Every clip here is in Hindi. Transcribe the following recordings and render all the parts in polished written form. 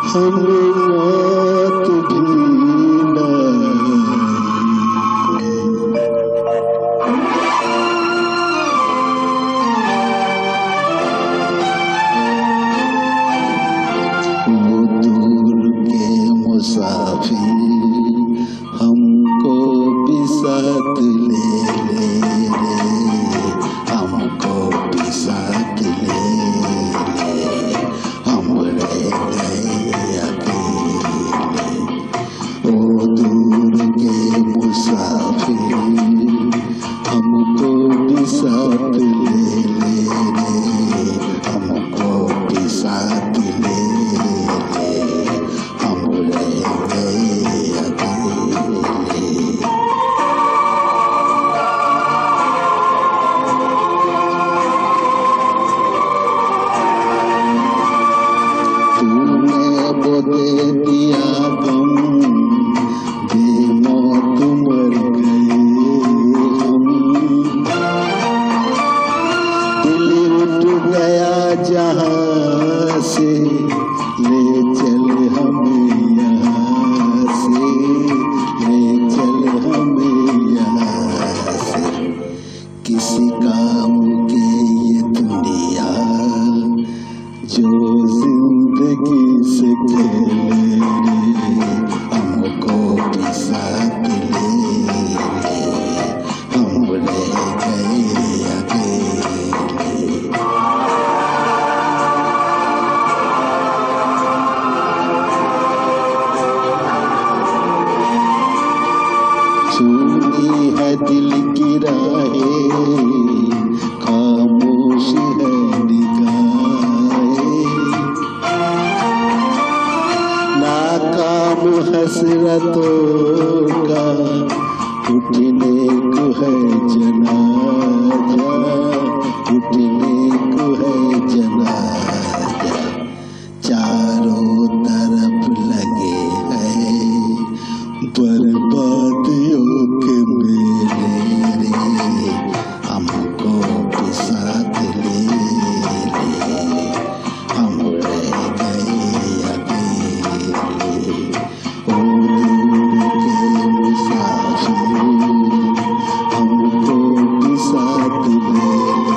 हमें मौत भी वो दूर के मुसाफिर हमको भी साथ ले ले रे, हमको भी साथ ले ले, हम रह गए अकेले। वो दूर के मुसाफिर हमको भी साथ ले ले रे, हमको भी साथ ले ले, हम रह गए अकेले। तूने वो दे दिया गम, बेमौत मर गए हम। दिल उठ गया जहाँ से, ले चल हमें यहाँ से, ले चल हमें यहाँ से। किसी काम की ये दुनिया जो जिंदगी से खेले रे, हमको भी साथ ले ले, हम रह गए अकेले। सुनी है दिल की राहें, खामोश है निगाहें, नाकाम हसरतों का उठने को है जनाजा, उठने को है जनाजा। चारों तरफ लगे हैं बर्बादियों के मेले रे, हमको भी साथ ले ले, हम रह गए अकेले। ओ दूर के मुसाफिर हमको भी साथ ले ले,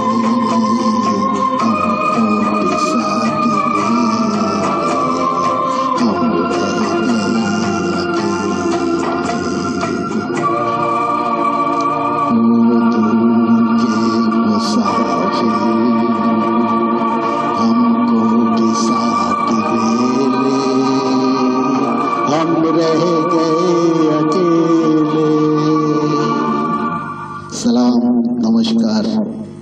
हमको भी साथ ले ले, हम रह गए अकेले। ओ दूर के मुसाफिर हमको भी साथ ले ले, हम रह गए अकेले। सलाम, नमस्कार।